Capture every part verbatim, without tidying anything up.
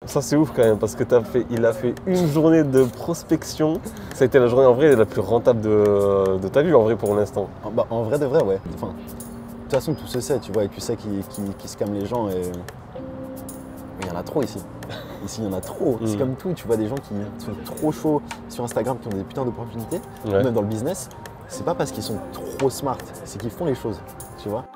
ça c'est ouf quand même parce que t'as fait, il a fait une journée de prospection. Ça a été la journée en vrai la plus rentable de, de ta vie en vrai pour l'instant. Bah, en vrai de vrai, ouais. Enfin, de toute façon, tout se sait, tu vois, et tu sais qui, qui, qui scam les gens. Et il y en a trop ici. Ici, il y en a trop. C'est Mm. comme tout, tu vois des gens qui sont trop chauds sur Instagram, qui ont des putains d'opportunités, Ouais. même dans le business. C'est pas parce qu'ils sont trop smart, c'est qu'ils font les choses, tu vois.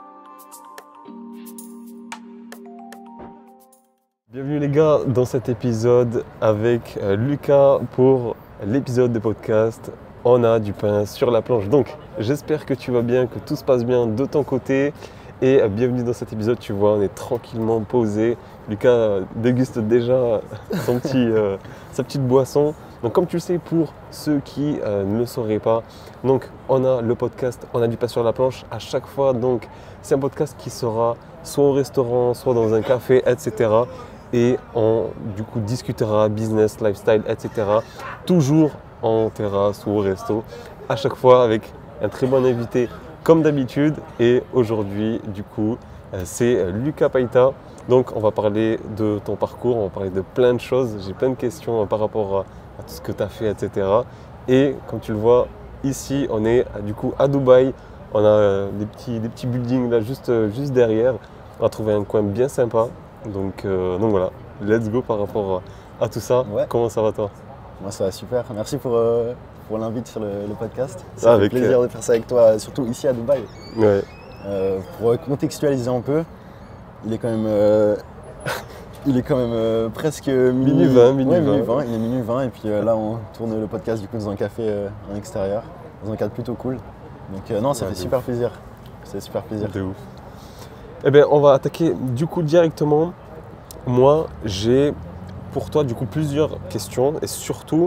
Bienvenue les gars dans cet épisode avec euh, Lucas pour l'épisode de podcast On a du pain sur la planche. Donc j'espère que tu vas bien, que tout se passe bien de ton côté et euh, bienvenue dans cet épisode. Tu vois, on est tranquillement posé. Lucas euh, déguste déjà son petit, euh, sa petite boisson. Donc comme tu le sais, pour ceux qui euh, ne le sauraient pas, donc on a le podcast On a du pain sur la planche à chaque fois. Donc c'est un podcast qui sera soit au restaurant, soit dans un café, et cetera. Et on du coup discutera business, lifestyle, et cetera. Toujours en terrasse ou au resto, à chaque fois avec un très bon invité comme d'habitude. Et aujourd'hui, du coup, c'est Lucas Paita. Donc on va parler de ton parcours, on va parler de plein de choses. J'ai plein de questions par rapport à, à tout ce que tu as fait, et cetera. Et comme tu le vois, ici, on est du coup à Dubaï. On a des petits, des petits buildings là juste, juste derrière. On a trouvé un coin bien sympa. Donc, euh, donc voilà, let's go par rapport à, à tout ça. Ouais. Comment ça va toi? Moi, ça va super. Merci pour, euh, pour l'invite sur le, le podcast. Ah, Ça fait avec, plaisir euh... de faire ça avec toi, surtout ici à Dubaï. Ouais. Euh, pour contextualiser un peu, il est quand même, euh, il est quand même euh, presque minuit vingt. Minuit ouais, vingt. minuit vingt. Il est minuit vingt et puis euh, là, on tourne le podcast du coup dans un café euh, en extérieur, dans un cadre plutôt cool. Donc euh, non, ça Ouais, fait de super ouf. plaisir. C'est super plaisir. De ouf. Eh bien, on va attaquer du coup directement. Moi, j'ai pour toi du coup plusieurs questions et surtout,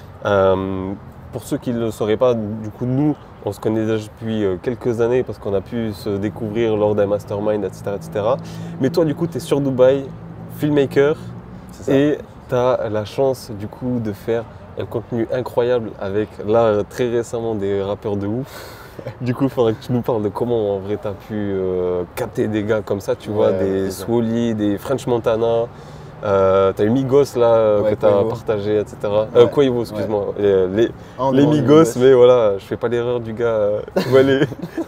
euh, pour ceux qui ne le sauraient pas, du coup nous, on se connaît déjà depuis quelques années parce qu'on a pu se découvrir lors d'un mastermind, et cetera, et cetera. Mais toi, du coup, tu es sur Dubaï, filmmaker, C'est ça. et tu as la chance du coup de faire un contenu incroyable avec là très récemment des rappeurs de ouf. Du coup, il faudrait que tu nous parles de comment en vrai tu as pu euh, capter des gars comme ça, tu vois, Ouais, des c'est ça. Swolly, des French Montana. Euh, tu as eu Migos là euh, Ouais, que tu as Quavo. partagé, et cetera. Euh, Ouais. Quavo, excuse-moi. Et, Les, Un les devant Migos, mais voilà, je fais pas l'erreur du gars. euh, tu vois, les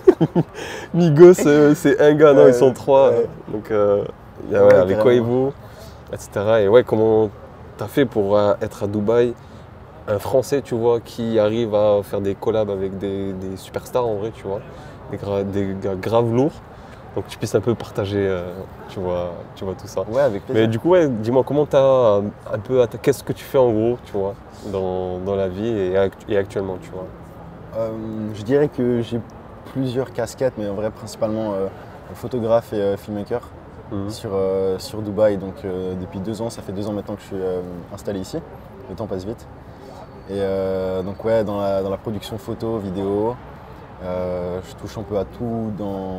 Migos, euh, c'est un gars, non, Ouais, ils sont trois. ouais. Donc, euh, il y a, ouais, Ouais, avec carrément. Quavo, et cetera. Et ouais, comment tu as fait pour euh, être à Dubaï? Un Français, tu vois, qui arrive à faire des collabs avec des, des superstars en vrai, tu vois, des, gra- des gars graves lourds. Donc tu puisses un peu partager, euh, tu vois, tu vois tout ça. Ouais, avec plaisir. Mais du coup, ouais, dis-moi comment tu as un peu, atta- qu'est-ce que tu fais en gros, tu vois, dans, dans la vie et, act- et actuellement, tu vois. Euh, je dirais que j'ai plusieurs casquettes, mais en vrai principalement euh, photographe et euh, filmmaker Mhm. sur, euh, sur Dubaï. Donc euh, depuis deux ans, ça fait deux ans maintenant que je suis euh, installé ici. Le temps passe vite. Et euh, donc ouais, dans la, dans la production photo, vidéo, euh, je touche un peu à tout dans,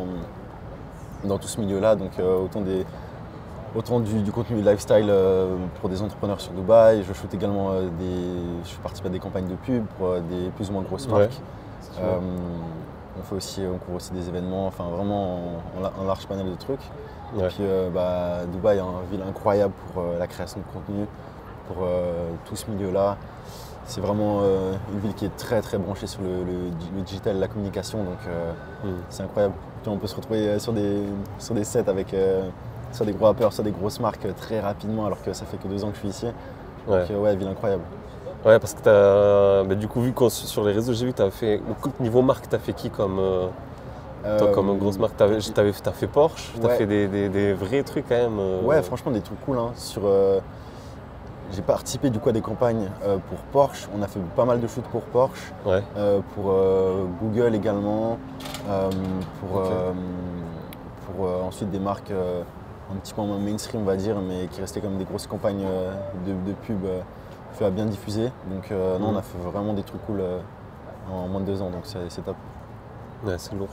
dans tout ce milieu-là. Donc euh, autant, des, autant du, du contenu lifestyle euh, pour des entrepreneurs sur Dubaï. Je shoot également euh, des, je participe à des campagnes de pub pour euh, des plus ou moins grosses Ouais. marques. Si tu veux. Euh, on fait aussi, on couvre aussi des événements, enfin vraiment un, un large panel de trucs. Ouais. Et puis euh, bah, Dubaï est une ville incroyable pour euh, la création de contenu, pour euh, tout ce milieu-là. C'est vraiment euh, une ville qui est très très branchée sur le, le, le digital, la communication, donc euh, Mhm. c'est incroyable. Puis on peut se retrouver sur des, sur des sets avec euh, soit des gros rappeurs, soit des grosses marques euh, très rapidement, alors que ça fait que deux ans que je suis ici. Ouais. Donc euh, ouais, ville incroyable. Ouais, parce que t'as, bah, du coup, vu que sur les réseaux, j'ai vu que tu as fait, niveau marque, tu as fait qui comme, euh, toi, Euh, comme grosse marque? Tu as fait Porsche, tu as ouais. fait des, des, des vrais trucs quand même. euh, Ouais, franchement, des trucs cool. Hein. Sur, euh, j'ai participé du coup à des campagnes euh, pour Porsche. On a fait pas mal de shoots pour Porsche, Ouais. euh, pour euh, Google également, euh, pour, Ok. euh, pour euh, ensuite des marques euh, un petit peu moins mainstream, on va dire, mais qui restaient comme des grosses campagnes euh, de, de pub euh, fait à bien diffuser. Donc euh, non, Mhm. on a fait vraiment des trucs cool euh, en moins de deux ans, donc c'est c'est top. Ouais, c'est lourd.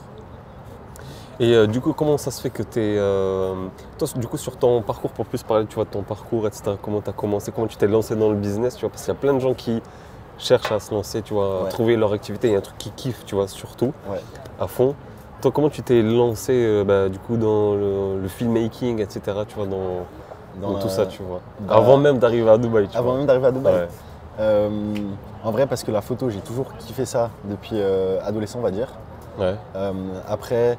Et euh, du coup, comment ça se fait que tu es. Euh, toi, du coup, sur ton parcours, pour plus parler tu vois, de ton parcours, et cetera, comment tu as commencé, comment tu t'es lancé dans le business, tu vois, parce qu'il y a plein de gens qui cherchent à se lancer, tu vois, à Ouais. trouver leur activité. Il y a un truc qui kiffe, tu vois, surtout, Ouais. à fond. Toi, comment tu t'es lancé, euh, bah, du coup, dans le, le filmmaking, et cetera, tu vois, dans, dans Donc la- tout ça, tu vois. bah, Avant même d'arriver à Dubaï, tu Avant vois. même d'arriver à Dubaï. Ouais. Euh, en vrai, parce que la photo, j'ai toujours kiffé ça depuis euh, adolescent, on va dire. Ouais. Euh, après,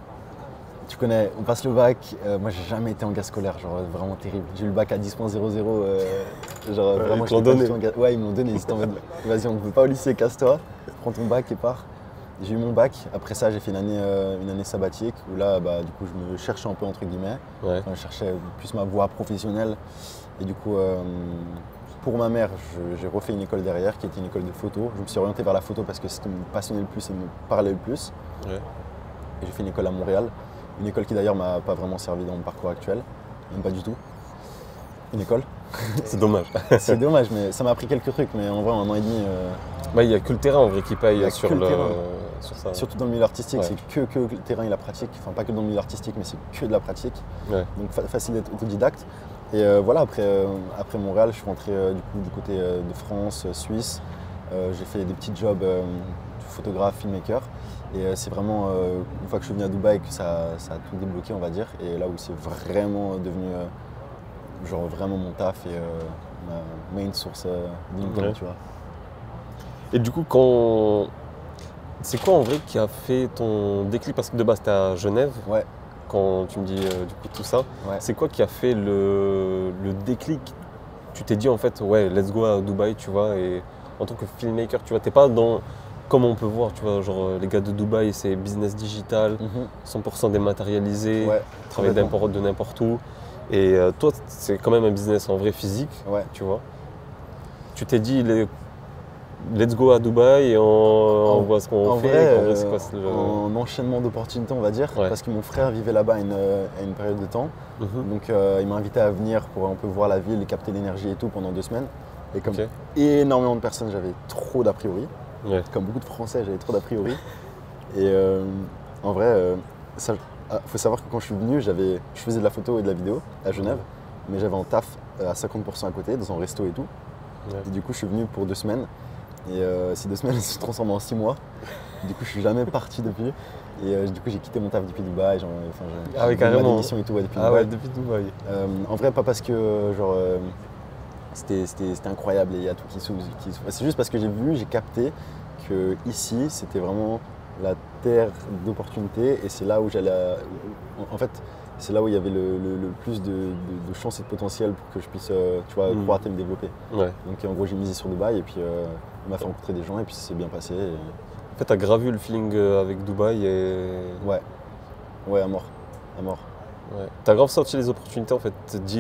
tu connais, on passe le bac. Euh, moi, j'ai jamais été en gaz scolaire, genre vraiment terrible. J'ai eu le bac à dix point zéro zéro. Euh, genre Ouais, vraiment, ils te l'ont j'étais pas donné. du tout en gaz- Ouais, ils me l'ont donné. Ils étaient en mode, vas-y, on ne veut pas au lycée, casse-toi, prends ton bac et pars. J'ai eu mon bac. Après ça, j'ai fait une année, euh, une année sabbatique où là, bah, du coup, je me cherchais un peu entre guillemets. Ouais. Enfin, je cherchais plus ma voie professionnelle. Et du coup, euh, pour ma mère, je- j'ai refait une école derrière qui était une école de photo. Je me suis orienté vers la photo parce que c'est ce qui me passionnait le plus et me parlait le plus. Ouais. Et j'ai fait une école à Montréal. Une école qui d'ailleurs m'a pas vraiment servi dans mon parcours actuel. Même pas du tout. Une école. C'est dommage. C'est dommage, mais ça m'a appris quelques trucs. Mais en vrai, en un an et demi, euh, Bah, il n'y a que le terrain en vrai qui Il y paye a sur, que le le, terrain. sur ça. surtout dans le milieu artistique, Ouais. c'est que, que le terrain et la pratique. Enfin, pas que dans le milieu artistique, mais c'est que de la pratique. Ouais. Donc fa- facile d'être autodidacte. Et euh, voilà, après, euh, après Montréal, je suis rentré euh, du, coup, du côté euh, de France, euh, Suisse. Euh, j'ai fait des petits jobs euh, de photographe, filmmaker. Et euh, c'est vraiment euh, une fois que je suis venu à Dubaï que ça, ça a tout débloqué, on va dire. Et là où c'est vraiment devenu euh, genre vraiment mon taf et euh, ma main source euh, d'income, Ouais. tu vois. Et du coup, quand. C'est quoi en vrai qui a fait ton déclic? Parce que de base, tu es à Genève, Ouais, quand tu me dis euh, du coup tout ça. ouais. C'est quoi qui a fait le, le déclic? Tu t'es dit en fait, ouais, let's go à Dubaï, tu vois, et en tant que filmmaker, tu vois, t'es pas dans. Comme on peut voir, tu vois, genre les gars de Dubaï, c'est business digital, Mhm. cent pour cent dématérialisé, Ouais, travailler complètement. n'importe de n'importe où. Et euh, toi, c'est quand même un business en vrai physique, Ouais. tu vois. Tu t'es dit, les- let's go à Dubaï et on, on voit ce qu'on En fait. vrai, en vrai, c'est euh, quoi, c'est le- en enchaînement d'opportunités, on va dire, Ouais. parce que mon frère vivait là-bas à une, euh, à une période de temps. Mhm. Donc euh, il m'a invité à venir pour un peu voir la ville, capter l'énergie et tout pendant deux semaines. Et comme Ok. énormément de personnes, j'avais trop d'a priori. Ouais. Comme beaucoup de Français, j'avais trop d'a priori. Et euh, en vrai, euh, ça, ah, faut savoir que quand je suis venu, j'avais, je faisais de la photo et de la vidéo à Genève, mais j'avais un taf euh, à cinquante pour cent à côté, dans un resto et tout. Ouais. Et du coup, je suis venu pour deux semaines. Et euh, ces deux semaines se transforment en six mois. Du coup, je suis jamais parti depuis. Et euh, du coup, j'ai quitté mon taf depuis Dubaï. Genre, enfin, j'ai Ah oui, j'ai donné ma carrément. démission et tout ouais, depuis Ah Dubaï. ouais, depuis Dubaï. Euh, en vrai, pas parce que euh, genre euh, c'était, c'était- c'était incroyable et il y a tout qui s'ouvre. qui s'ouvre. C'est juste parce que j'ai vu, j'ai capté que ici, c'était vraiment la terre d'opportunités et c'est là où j'allais. à- En fait, c'est là où il y avait le, le- le plus de, de, de chances et de potentiel pour que je puisse, euh, tu vois, Mm. croître et me développer. Ouais. Donc en gros, j'ai misé sur Dubaï et puis euh, on m'a fait rencontrer des gens et puis ça s'est bien passé. et- En fait, t'as gravé le feeling euh, avec Dubaï et. Ouais, ouais, à mort, à mort. Ouais. T'as grave sorti les opportunités en fait,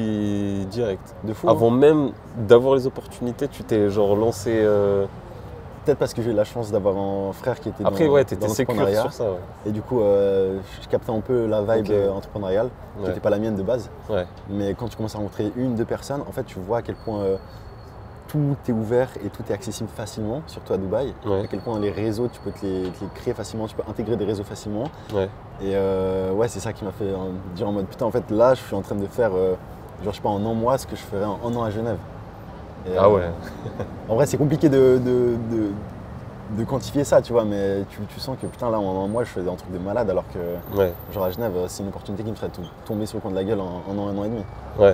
di- direct. De fou. hein. Avant même d'avoir les opportunités, tu t'es genre lancé. euh, Peut-être parce que j'ai eu la chance d'avoir un frère qui était Après, dans, ouais, dans t'étais sécure l'entrepreneuriat. sur ça. Ouais. Et du coup, euh, je captais un peu la vibe Ok. euh, entrepreneuriale, qui Ouais. n'était pas la mienne de base. Ouais. Mais quand tu commences à rencontrer une, deux personnes, en fait, tu vois à quel point euh, tout est ouvert et tout est accessible facilement, surtout à Dubaï. Ouais. À quel point les réseaux, tu peux te les, te les créer facilement, tu peux intégrer des réseaux facilement. Ouais. Et euh, ouais, c'est ça qui m'a fait euh, dire en mode putain, en fait, là, je suis en train de faire, euh, genre, je sais pas, en un mois, ce que je ferais en un an à Genève. Et, Ah euh, ouais. En vrai, c'est compliqué de, de, de, de quantifier ça, tu vois, mais tu, tu sens que putain, là, en un mois, je faisais un truc de malade, alors que, Ouais. genre, à Genève, c'est une opportunité qui me ferait tout- tomber sur le coin de la gueule en un an, un an et demi. Ouais.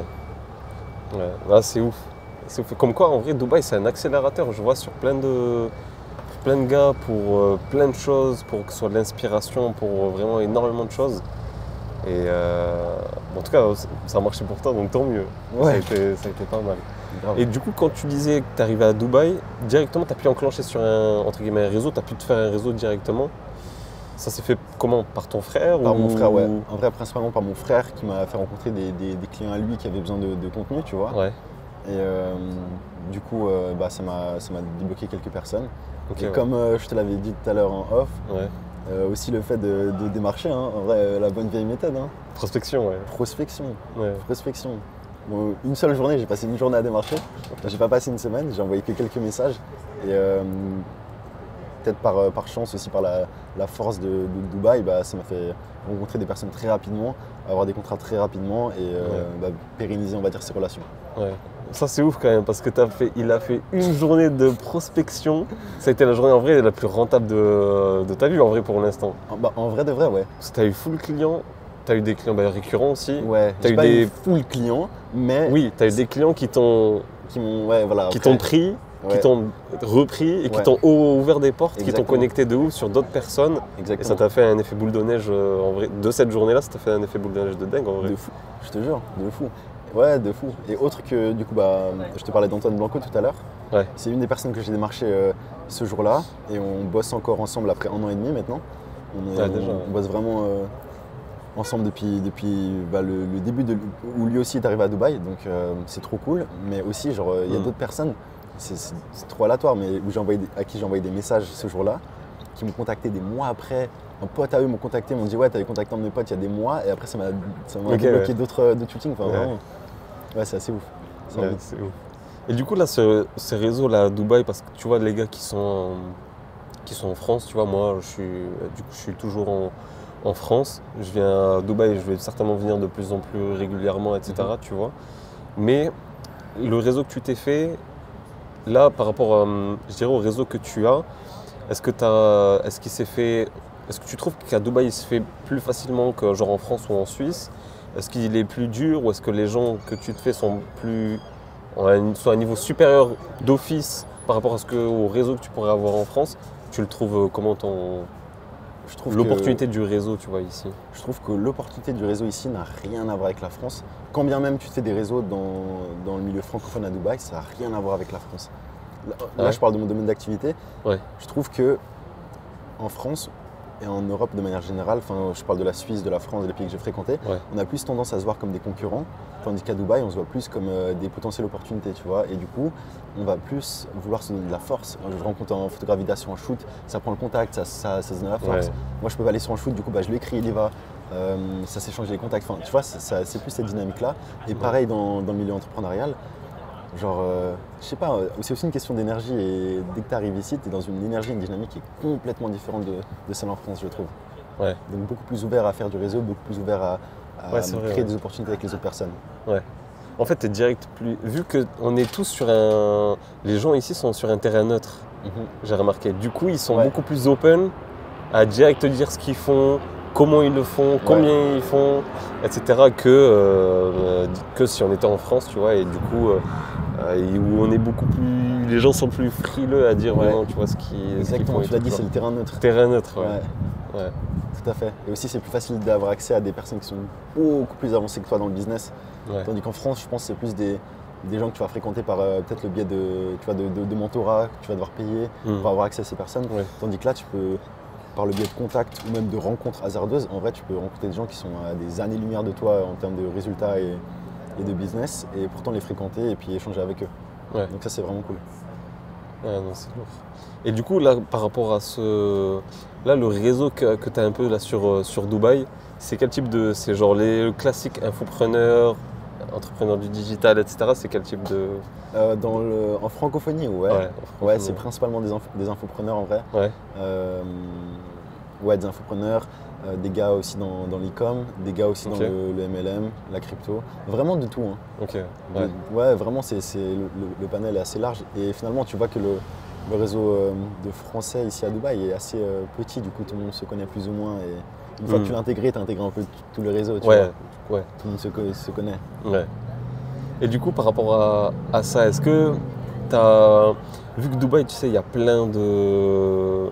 Ouais. Là, c'est ouf. C'est ouf. Comme quoi, en vrai, Dubaï, c'est un accélérateur. Je vois sur plein de, pour plein de gars, pour euh, plein de choses, pour que ce soit de l'inspiration, pour euh, vraiment énormément de choses. Et euh, en tout cas, ça a marché pour toi, donc tant mieux. Ça, a Ouais. été, ça a été pas mal. Grave. Et du coup, quand tu disais que tu arrivais à Dubaï, directement, tu as pu enclencher sur un, entre guillemets, un réseau, tu as pu te faire un réseau directement. Ça s'est fait comment? Par ton frère Par ou... mon frère, ouais. En vrai, principalement par mon frère qui m'a fait rencontrer des, des- des clients à lui qui avaient besoin de, de contenu, tu vois. Ouais. Et euh, du coup, euh, bah, ça m'a ça m'a débloqué quelques personnes. Ok, Et ouais. comme euh, je te l'avais dit tout à l'heure en off, Ouais. euh, aussi le fait de, de démarcher, hein, en vrai, euh, la bonne vieille méthode. Hein. Prospection, ouais. Prospection, Ouais. prospection. Bon, une seule journée, j'ai passé une journée à démarcher. J'ai pas passé une semaine, j'ai envoyé que quelques messages. Et euh, peut-être par, euh, par chance, aussi par la, la force de, de Dubaï, bah, ça m'a fait rencontrer des personnes très rapidement, avoir des contrats très rapidement et euh, bah, pérenniser, on va dire, ces relations. Ouais. Ça c'est ouf quand même parce que t'as fait, il a fait une journée de prospection. Ça a été la journée en vrai la plus rentable de, de ta vie en vrai pour l'instant. En, bah, en vrai de vrai, ouais. Parce que t'as eu full client tu as eu des clients bah, récurrents aussi. Ouais, t'as j'ai eu pas des eu full client, mais Oui, tu as eu des clients qui t'ont qui m'ont ouais, voilà, qui après, t'ont pris, ouais, qui t'ont repris et qui Ouais. t'ont o- ouvert des portes, qui t'ont Exactement. connecté de ouf sur d'autres personnes. Et exactement. ça t'a fait un effet boule de neige euh, en vrai. De cette journée-là, ça t'a fait un effet boule de neige de dingue en vrai. De fou, je te jure, de fou. Ouais, de fou. Et autre que, du coup, bah, je te parlais d'Antoine Blanco tout à l'heure. Ouais. C'est une des personnes que j'ai démarché euh, ce jour-là. Et on bosse encore ensemble après un an et demi maintenant. On, est- Ah, on- déjà, ouais. on bosse vraiment euh, ensemble depuis, depuis bah, le, le début de, où lui aussi est arrivé à Dubaï. Donc euh, c'est trop cool. Mais aussi, genre, il y a Mm. d'autres personnes, c'est, c'est- c'est trop aléatoire, mais où j'ai envoyé des- à qui j'ai envoyé des messages ce jour-là, qui m'ont contacté des mois après. Un pote à eux m'ont contacté, m'ont dit ouais, t'avais contacté un de mes potes il y a des mois. Et après, ça m'a, ça m'a Ok, débloqué ouais. d'autres, d'autres shootings. Enfin, Ouais. vraiment. Ouais, c'est assez ouf. C'est Ouais, envie. c'est ouf. Et du coup, là, ce- ces réseaux-là à Dubaï, parce que tu vois, les gars qui sont, en, qui sont en France, tu vois, moi, je suis, du coup, je suis toujours en, en France. Je viens à Dubaï, je vais certainement venir de plus en plus régulièrement, et cetera, tu vois. Mais le réseau que tu t'es fait, là, par rapport, à, je dirais, au réseau que tu as, est-ce que t'as, est-ce qu'il s'est fait, est-ce que tu trouves qu'à Dubaï, il se fait plus facilement que genre en France ou en Suisse? Est-ce qu'il est plus dur ou est-ce que les gens que tu te fais sont plus ont un- sont à un niveau supérieur d'office par rapport à ce que, au réseau que tu pourrais avoir en France? Tu le trouves euh, comment ton Je trouve l'opportunité du réseau, tu vois, ici? que, je trouve que l'opportunité du réseau ici n'a rien à voir avec la France. Quand bien même tu te fais des réseaux dans, dans le milieu francophone à Dubaï, ça n'a rien à voir avec la France. Là, là, Ouais. je parle de mon domaine d'activité. Ouais. Je trouve que en France et en Europe de manière générale, enfin, je parle de la Suisse, de la France, des pays que j'ai fréquentés, Ouais. on a plus tendance à se voir comme des concurrents, tandis qu'à Dubaï, on se voit plus comme euh, des potentielles opportunités, tu vois. Et du coup, on va plus vouloir se donner de la force. Je rencontre en photographe vidéo en shoot, ça prend le contact, ça, ça, ça se donne la force. Ouais. Moi, je peux pas aller sur un shoot, du coup, bah, je lui écris, il y va. Euh, ça s'échange les contacts. Enfin, tu vois, c'est, ça- c'est plus cette dynamique-là. Et Ouais. pareil dans, dans le milieu entrepreneurial. Genre, euh, je sais pas, euh, c'est aussi une question d'énergie. Et dès que tu arrives ici, tu es dans une énergie, une dynamique qui est complètement différente de, de celle en France, je trouve. Ouais. Donc, beaucoup plus ouvert à faire du réseau, beaucoup plus ouvert à, à Ouais, c'est vrai, créer ouais. des opportunités avec les autres personnes. En fait, tu es direct plus. Vu qu'on est tous sur un. Les gens ici sont sur un terrain neutre, j'ai remarqué. Du coup, ils sont Ouais. beaucoup plus open à direct te dire ce qu'ils font, comment ils le font, combien ils font, et cetera. Que, euh, que si on était en France, tu vois. Et du coup, euh, euh, et où on est beaucoup plus. Les gens sont plus frileux à dire Ouais. vraiment, tu vois, ce qu'ils ce qu'ils Exactement, font. et tu l'as tout, dit, tu c'est vois. le terrain neutre. Terrain neutre, ouais. Ouais, Ouais. tout à fait. Et aussi, c'est plus facile d'avoir accès à des personnes qui sont beaucoup plus avancées que toi dans le business. Ouais. Tandis qu'en France, je pense que c'est plus des, des gens que tu vas fréquenter par euh, peut-être le biais de, tu vois, de, de- de mentorat que tu vas devoir payer Mm. pour avoir accès à ces personnes. Ouais. Tandis que là, tu peux, par le biais de contacts ou même de rencontres hasardeuses, en vrai, tu peux rencontrer des gens qui sont à des années-lumière de toi en termes de résultats et, et de business, et pourtant les fréquenter et puis échanger avec eux. Ouais. Donc ça, c'est vraiment cool. Ouais, non, c'est lourd. Et du coup, là, par rapport à ce. Là, le réseau que, que tu as un peu là sur, euh, sur Dubaï, c'est quel type de. C'est genre les classiques infopreneurs, entrepreneurs du digital, et cetera. C'est quel type de. Euh, dans le, en francophonie, ouais. en Ouais, francophonie. c'est principalement des, info- des infopreneurs en vrai. Ouais, Euh, ouais, des infopreneurs, euh, des gars aussi dans, dans l'e-com, des gars aussi Ok. dans le, le M L M, la crypto. Vraiment de tout. Hein. ok. De- Ouais. ouais, vraiment, c'est, c'est- le, le- le panel est assez large. Et finalement, tu vois que le, le réseau euh, de Français ici à Dubaï est assez euh, petit. Du coup, tout le monde se connaît plus ou moins. Et une fois Mm. que tu l'as intégré, tu as intégré un peu t- tout le réseau. Tu Ouais, vois. ouais. Tout le monde se, co- se connaît. Ouais. Et du coup, par rapport à, à ça, est-ce que tu as. Vu que Dubaï, tu sais, il y a plein de.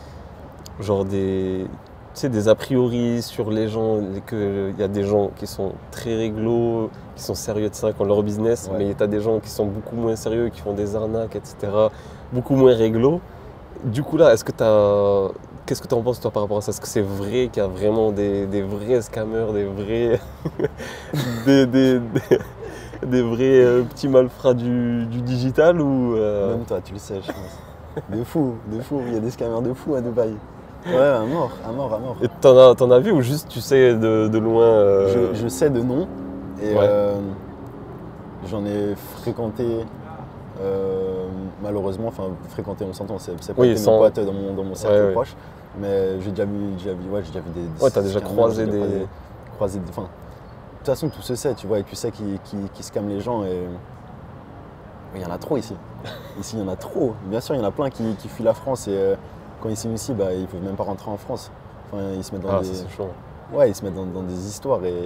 Genre des. Tu sais, des a priori sur les gens, qu'il y a des gens qui sont très réglo, qui sont sérieux de ça, qui ont leur business, Ouais. mais tu as des gens qui sont beaucoup moins sérieux, qui font des arnaques, et cetera, beaucoup moins réglo. Du coup, là, est-ce que tu as. Qu'est-ce que tu en penses, toi, par rapport à ça? Est-ce que c'est vrai qu'il y a vraiment des, des vrais scammers, des vrais. des, des, des, des vrais euh, petits malfrats du, du digital ou. euh, Même toi, tu le sais, je pense. De fou, de fou. Il y a des scammers de fou à Dubaï. Ouais, à mort, à mort, à mort. Et t'en as, t'en as vu ou juste tu sais de, de loin euh, Je, je sais de nom et Ouais. euh, j'en ai fréquenté euh, malheureusement, enfin fréquenté on s'entend, c'est, c'est pas Oui, été sans- mes potes dans mon, dans mon cercle Ouais, ouais. proche, mais j'ai déjà vu, déjà vu, ouais, j'ai déjà vu des, des Ouais, t'as déjà scammers, croisé j'ai déjà des- croisé- croisé des- enfin, de toute façon tout se sait, tu vois, et tu sais qui, qui, qui scamment les gens et il y en a trop ici. Ici il y en a trop. Bien sûr il y en a plein qui, qui fuient la France et euh, quand ils signent ici, bah, ils peuvent même pas rentrer en France. Enfin, ils se mettent dans Ah, des... ça c'est chaud. Ouais, ils se mettent dans, dans des histoires et.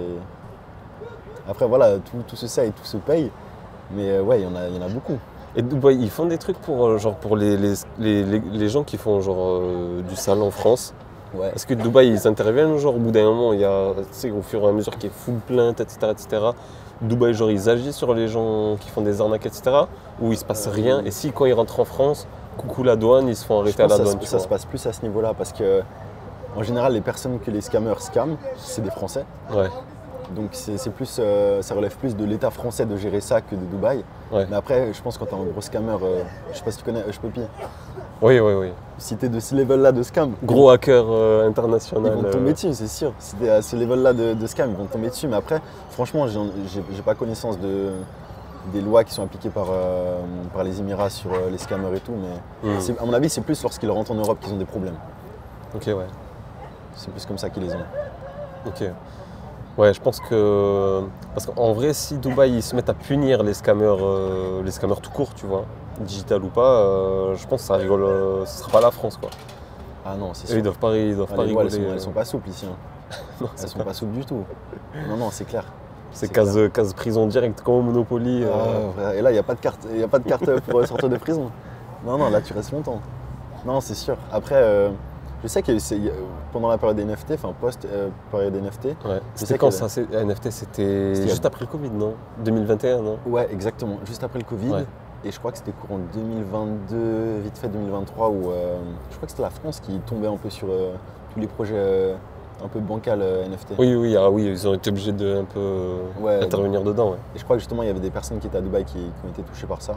Après, voilà, tout, tout se sait et tout se paye. Mais euh, ouais, il y, en a- il y en a beaucoup. Et Dubaï, ils font des trucs pour, euh, genre, pour les, les, les, les- les gens qui font genre, euh, du sale en France. Ouais. Est-ce que Dubaï, ils interviennent, genre, au bout d'un moment, il y a, tu sais, au fur et à mesure qu'il y a full plainte, et cetera, et cetera. Dubaï, genre, ils agissent sur les gens qui font des arnaques, et cetera. Ou il se passe rien. Et si, quand ils rentrent en France, coucou la douane, ils se font Je arrêter à pense la que ça, douane, se- tu ça vois. se passe plus à ce niveau-là parce que, en général, les personnes que les scammers scamment, c'est des Français. Ouais, Donc c'est c'est plus, euh, ça relève plus de l'État français de gérer ça que de Dubaï. ouais. Mais après, je pense que quand t'es un gros scammer, euh, je sais pas si tu connais Hush Puppy, Oui, oui, oui. si t'es de ce level-là de scam, Gros hacker euh, ils international. vont te euh, tomber dessus, c'est sûr. Si t'es à ce level-là de, de scam, ils vont te tomber dessus. Mais après, franchement, j'ai j'ai- j'ai pas connaissance de, des lois qui sont appliquées par, euh, par les Émirats sur euh, les scammers et tout. Mais hmm. c'est- à mon avis, c'est plus lorsqu'ils rentrent en Europe qu'ils ont des problèmes. Ok, ouais. C'est plus comme ça qu'ils les ont. Ok. Ouais, je pense que. Parce qu'en vrai, si Dubaï ils se mettent à punir les scammers, euh, les scammers tout court, tu vois, digital ou pas, euh, je pense que ça rigole. euh, ce sera pas la France, quoi. Ah non, c'est Eux, sûr. ils doivent pas, ils doivent Ah, pas les lois, rigoler. elles, sont, euh. elles sont pas souples ici. hein. Non, Elles c'est sont pas- pas souples du tout. Non, non, c'est clair. c'est c'est case, case prison direct comme au Monopoly. euh. Ah, frère, et là, il n'y a pas de carte, il y a pas de carte pour euh, sortir de prison. Non, non, là, tu restes longtemps. Non, c'est sûr. Après, euh, je sais que c'est, euh, pendant la période N F T, enfin post-période N F T, Ouais. je C'était sais quand que- ça c'est- N F T, c'était C'était- juste après le Covid, non deux mille vingt et un, non ouais, exactement, juste après le Covid. Ouais. Et je crois que c'était courant deux mille vingt-deux, vite fait deux mille vingt-trois, où euh, je crois que c'était la France qui tombait un peu sur euh, tous les projets euh, un peu bancals euh, N F T. Oui, oui, ah oui, ils ont été obligés de un peu euh, Ouais, intervenir dedans. Ouais. Et je crois que justement, il y avait des personnes qui étaient à Dubaï qui, qui ont été touchées par ça.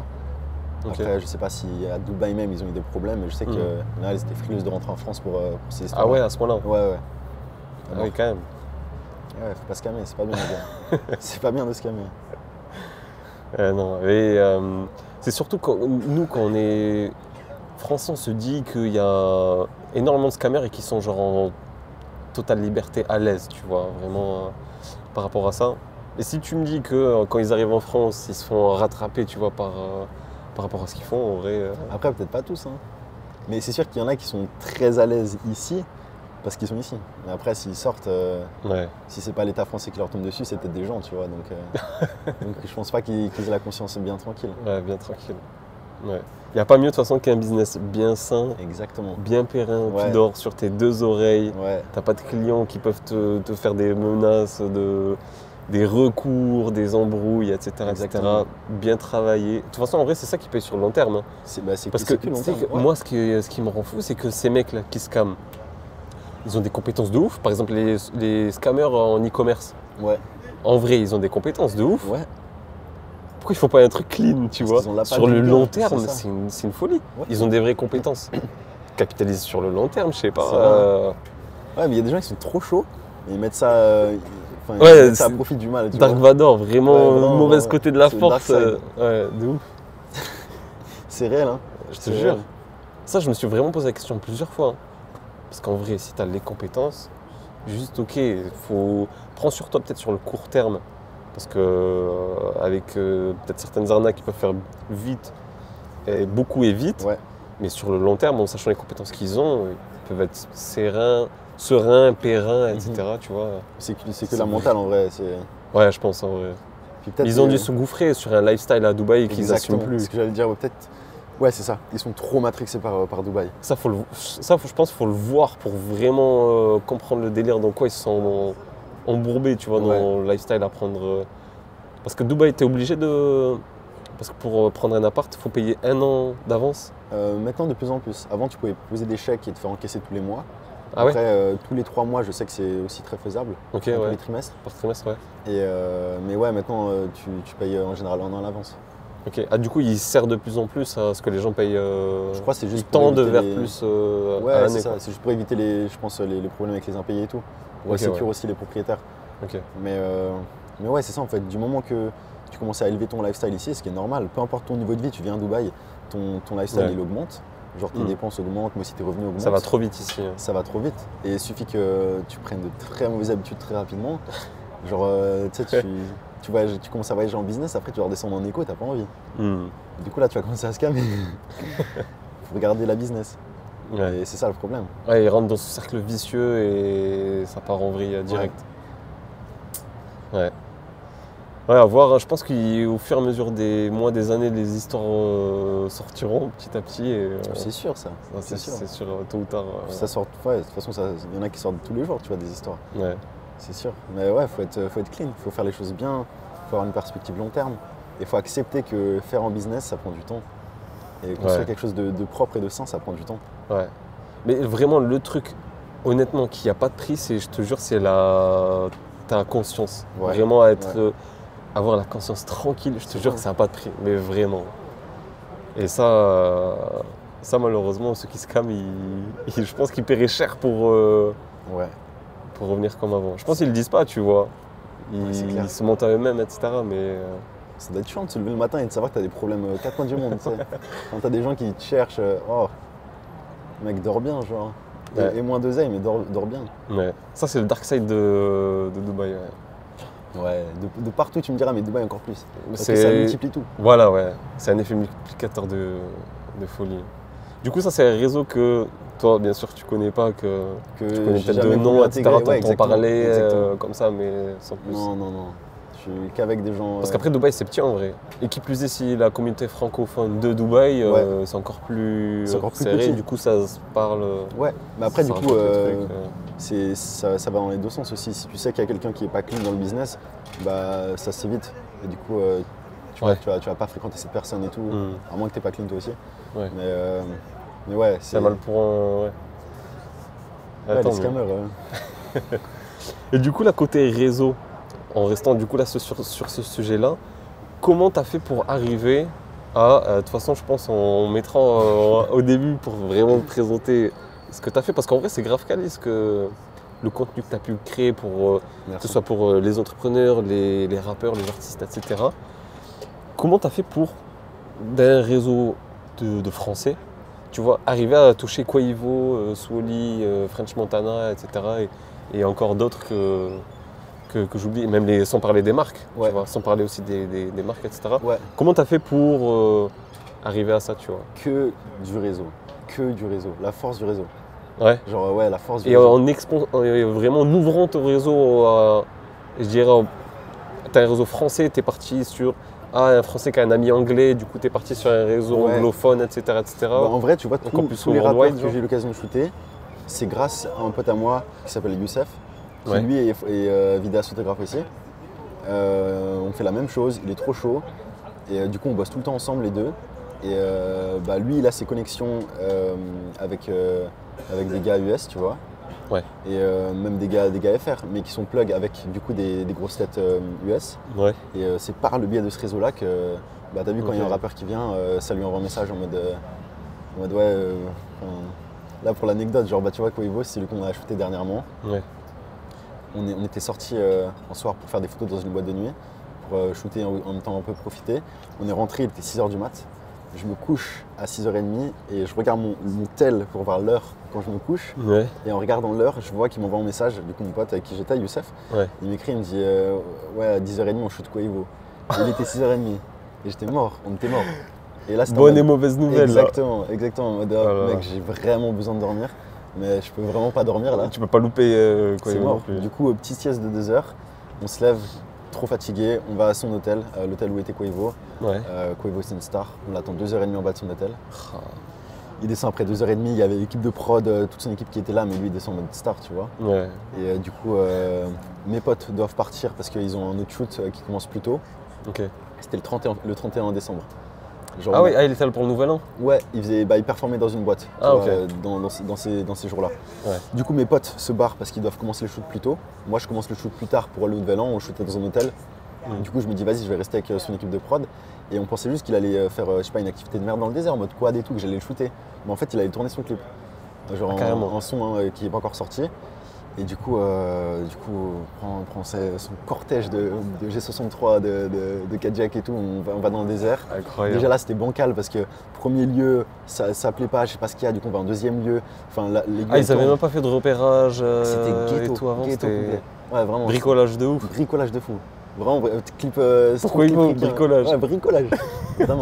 Ok. Après, je sais pas si à Dubaï même, ils ont eu des problèmes, mais je sais Mhm. que en général, ils étaient frileuses de rentrer en France pour, euh, pour ces histoires. Ah ouais, à ce moment-là. Ouais, ouais. Ah oui, quand même. Ouais, faut pas scammer, c'est pas bien, les gars. C'est pas bien de scammer. Euh, non, et euh, c'est surtout quand nous, quand on est français, on se dit qu'il y a énormément de scammers et qui sont genre en totale liberté, à l'aise, tu vois, vraiment euh, par rapport à ça. Et si tu me dis que euh, quand ils arrivent en France, ils se font rattraper, tu vois, par, euh, par rapport à ce qu'ils font, en vrai. euh, Après, peut-être pas tous, hein. Mais c'est sûr qu'il y en a qui sont très à l'aise ici parce qu'ils sont ici. Mais après, s'ils sortent, euh, ouais. si c'est pas l'État français qui leur tombe dessus, c'est peut-être des gens, tu vois. Donc, euh, donc je pense pas qu'ils qu'ils aient la conscience bien tranquille. Ouais, bien tranquille. Ouais. Il n'y a pas mieux de toute façon qu'un business bien sain, Exactement. bien périn, Ouais. tu dors sur tes deux oreilles, Ouais. t'as pas de clients qui peuvent te, te faire des menaces, de, des recours, des embrouilles, et cetera, et cetera. Exactement. Bien travaillé. De toute façon, en vrai, c'est ça qui paye sur le long terme. hein. C'est bah, c'est Parce que, c'est plus tu sais longtemps. que Ouais. moi, ce qui, ce qui me rend fou, c'est que ces mecs-là qui scamment, ils ont des compétences de ouf. Par exemple, les, les scammers en e-commerce. Ouais. En vrai, ils ont des compétences de ouf. Ouais. Pourquoi ils font pas un truc clean, tu Parce vois qu'ils ont la patte Sur le du long gars, terme, c'est ça. c'est une, c'est une folie. Ouais. Ils ont des vraies compétences. Capitaliser sur le long terme, je sais pas. C'est vrai. euh, Ouais, mais il y a des gens qui sont trop chauds et ils mettent ça, euh, enfin, ils Ouais, mettent ça à c'est- profit du mal. Tu Dark vois. Vador, vraiment Ouais, euh, vraiment, mauvaise ouais. côté de la C'est le dark force. side. euh, ouais, de ouf. C'est réel, hein. Je te C'est jure. réel. Ça, je me suis vraiment posé la question plusieurs fois. hein. Parce qu'en vrai, si tu as les compétences, juste ok, faut prends sur toi peut-être sur le court terme. Parce que euh, avec euh, peut-être certaines arnaques qui peuvent faire vite, et beaucoup et vite, Ouais. mais sur le long terme, en sachant les compétences qu'ils ont, ils peuvent être sereins, sereins, périn, et cetera. Tu vois. C'est que, c'est que C'est la vrai. mentale en vrai. c'est- Ouais, je pense en vrai. Puis peut-être, Ils ont euh, dû se gouffrer sur un lifestyle à Dubaï qu'ils n'assument exactement. plus. Ce que j'allais dire, ouais, peut-être. Ouais, c'est ça. Ils sont trop matrixés par, par Dubaï. Ça, faut le, ça faut- je pense qu'il faut le voir pour vraiment euh, comprendre le délire dans quoi ils se sont embourbés, tu vois, dans le lifestyle à prendre. euh. Parce que Dubaï, t'es obligé de... Parce que pour euh, prendre un appart, il faut payer un an d'avance. Euh, maintenant, de plus en plus. Avant, tu pouvais poser des chèques et te faire encaisser tous les mois. Ah ouais Après, euh, tous les trois mois, je sais que c'est aussi très faisable. Ok, Enfin, tous ouais. les trimestres. Par trimestre, ouais. Et euh, mais ouais, maintenant, euh, tu, tu payes euh, en général un an à l'avance. Ok. Ah, du coup, il sert de plus en plus à ce que les gens payent. euh, Je crois que c'est Ils juste pour tendent éviter vers les- plus euh, à Ouais, l'année, c'est ça. quoi. C'est juste pour éviter les, je pense, les, les problèmes avec les impayés et tout. Pour Ok, sécuriser ouais. aussi les propriétaires. Ok. Mais, euh, mais ouais, c'est ça en fait. Du moment que tu commences à élever ton lifestyle ici, ce qui est normal, peu importe ton niveau de vie, tu viens à Dubaï, ton, ton lifestyle Ouais. il augmente. Genre tes Mm. dépenses augmentent, mais aussi tes revenus augmentent. Ça va trop vite ici. hein. Ça va trop vite. Et il suffit que tu prennes de très mauvaises habitudes très rapidement. Genre, euh, tu sais, tu, tu, voyages- tu commences à voyager en business, après tu vas redescendre en éco, t'as pas envie. Hmm. Du coup, là, tu vas commencer à scammer. Faut regarder la business. Ouais. Et c'est ça le problème. Ouais, il rentre dans ce cercle vicieux et ça part en vrille euh, direct. Ouais. Ouais, à voir, hein. Je pense qu'au fur et à mesure des mois, des années, les histoires euh, sortiront petit à petit. Et, euh, C'est sûr ça. ça, c'est c'est sûr. c'est sûr, euh, tôt ou tard. euh, Ça sort, ouais, de toute façon, ça- il y en a qui sortent tous les jours, tu vois, des histoires. ouais. C'est sûr. Mais ouais, faut être, faut être clean, faut faire les choses bien, faut avoir une perspective long terme. Et il faut accepter que faire en business, ça prend du temps. Et construire Ouais. quelque chose de, de propre et de sain, ça prend du temps. Ouais. Mais vraiment, le truc, honnêtement, qui n'y a pas de prix, c'est, je te jure, c'est la... ta conscience. Ouais. Vraiment être, Ouais. euh, avoir la conscience tranquille, je te C'est jure ça. que ça n'a pas de prix. Mais vraiment. Et ça, euh, ça malheureusement, ceux qui se scamment, ils- ils- je pense qu'ils paieraient cher pour, euh, Ouais. pour revenir comme avant. Je pense qu'ils ne le disent pas, tu vois. Ils, Ouais, c'est clair. ils se mentent à eux-mêmes, et cetera. Mais euh, Ça doit être chiant de se lever le matin et de savoir que tu as des problèmes aux quatre coins du monde. Tu sais. Quand tu as des gens qui te cherchent, euh, oh, mec, dors bien, genre. Et, Ouais. et moins d'oseille, mais dors, dors bien. ouais. Ça, c'est le dark side de, de Dubaï. Ouais. Ouais, de, de partout, tu me diras, mais Dubaï encore plus. Parce C'est- que ça multiplie tout. Voilà, ouais. C'est un effet multiplicateur de, de folie. Du coup, ça, c'est un réseau que toi, bien sûr, tu connais pas, que Que tu connais j'ai peut-être de jamais nom, voulu et cetera. intégrer. Ouais, T'entends exactement, parler euh, exactement. comme ça, mais sans plus. Non, non, non. Je suis qu'avec des gens. Parce euh, qu'après, Dubaï, c'est petit en vrai. Et qui plus est, si la communauté francophone de Dubaï, euh, c'est encore plus C'est encore plus serré. petit. Du coup, ça se parle. Ouais, mais après, ça du coup, rajoute le euh, truc, euh. c'est, ça, ça va dans les deux sens aussi. Si tu sais qu'il y a quelqu'un qui est pas clean dans le business, bah ça s'évite. Et du coup, euh, tu, Ouais. vas, tu, vas, tu vas pas fréquenter cette personne et tout, Hmm. à moins que t'es pas clean toi aussi. Ouais. Mais, euh, mais ouais, c'est. C'est mal pour un. Ouais. Ouais, Attends, les mais- scammers. euh, Et du coup, là, côté réseau, en restant du coup là sur, sur ce sujet-là, comment tu as fait pour arriver à. euh, De toute façon, je pense on mettra euh, au début pour vraiment présenter ce que tu as fait, parce qu'en vrai, c'est grave quali ce que le contenu que tu as pu créer, pour, euh, que Merci. ce soit pour euh, les entrepreneurs, les, les rappeurs, les artistes, et cetera. Comment tu as fait pour, d'un réseau de, de Français, tu vois, arriver à toucher Quavo, euh, Swolly, euh, French Montana, et cetera. Et, et encore d'autres que, que, que j'oublie, même les, sans parler des marques, tu Ouais. vois, sans parler aussi des, des- des marques, et cetera. Ouais, Comment tu as fait pour euh, arriver à ça, tu vois? que du réseau. Que du réseau. La force du réseau. Ouais. Genre, ouais, la force du Et réseau. en, expo- en- et vraiment en ouvrant ton réseau, à- je dirais, tu as un réseau français, tu es parti sur ah, un Français qui a un ami anglais, du coup tu es parti sur un réseau Ouais. anglophone, et cetera. et cetera. Bah, en vrai, tu vois, Encore tous- plus tous les worldwide, rappeurs que genre. j'ai eu l'occasion de shooter, c'est grâce à un pote à moi qui s'appelle Youssef, qui Ouais. lui est, est euh, vidéaste photographe aussi. Euh, on fait la même chose, il est trop chaud. Et euh, du coup, on bosse tout le temps ensemble, les deux. Et euh, bah, lui, il a ses connexions euh, avec, euh, avec des gars U S, tu vois. Ouais. Et euh, même des gars, des gars F R, mais qui sont plug avec du coup des, des grosses têtes euh, U S. Ouais. Et euh, c'est par le biais de ce réseau-là que, bah, t'as vu, quand il y a Ok. un rappeur qui vient, euh, ça lui envoie un message en mode, euh, en mode ouais, euh, enfin, là pour l'anecdote, genre bah, tu vois, Quavo, c'est lui qu'on a shooté dernièrement. Ouais. On, est- on était sortis euh, un soir pour faire des photos dans une boîte de nuit, pour euh, shooter en, en même temps un peu profiter. On est rentré, il était six heures du mat. Je me couche à six heures trente et je regarde mon, mon tel pour voir l'heure quand je me couche. Ouais. Et en regardant l'heure, je vois qu'il m'envoie un message, du coup mon pote avec qui j'étais, Youssef. Ouais. Il m'écrit, il me dit euh, ouais, à dix heures trente on shoot Quavo. Et il était six heures trente et j'étais mort, on était mort. Et là, c'était en Bonne et mode- mauvaise nouvelle. Exactement, exactement. En mode, ah, Voilà. mec, j'ai vraiment besoin de dormir, mais je peux vraiment pas dormir Là. là. Tu peux pas louper euh, quoi, C'est non mort. plus. Du coup, euh, petite sieste de deux heures, on se lève trop fatigué, on va à son hôtel, euh, l'hôtel où était Quavo. Ouais. Euh, Quavo c'est une star, on l'attend deux heures trente en bas de son hôtel. Ah, Il descend après deux heures trente, il y avait l'équipe de prod, euh, toute son équipe qui était là, mais lui il descend en mode star, tu vois. Ouais. Et euh, du coup, euh, mes potes doivent partir parce qu'ils ont un autre shoot euh, qui commence plus tôt. Ok. C'était le trente et un, le trente et un décembre. Genre, Ah oui, ah, il était là pour le nouvel an. Ouais, il, faisait, bah, il performait dans une boîte tu Ah, vois, ok. euh, dans, dans ces, dans ces- dans ces jours-là. Ouais. Du coup, mes potes se barrent parce qu'ils doivent commencer le shoot plus tôt. Moi, je commence le shoot plus tard pour le nouvel an, on shootait dans un hôtel. Mm. Du coup, je me dis, vas-y, je vais rester avec euh, son équipe de prod. Et on pensait juste qu'il allait euh, faire, euh, je sais pas, une activité de merde dans le désert, en mode quad et tout, que j'allais le shooter. Mais en fait, il allait tourner son clip. Genre Ah, un- carrément. un, son hein, qui n'est pas encore sorti. Et du coup, euh, du coup on prend, on prend ses- son cortège de, de G soixante-trois, de, de, de Cadillac et tout, on va, on va dans le désert. Incroyable. Déjà là, c'était bancal parce que premier lieu, ça, ça plaît pas, je sais pas ce qu'il y a, du coup, on va en deuxième lieu. Enfin, la, les gars, Ah, ils ils avaient tournent. même pas fait de repérage euh, C'était ghetto, et tout avant, ghetto c'était complet. Ouais, vraiment. bricolage de ouf. Bricolage de fou. Vraiment, vrai- clip. Euh, Pourquoi clip il faut ricain. bricolage Ouais, bricolage. Vraiment.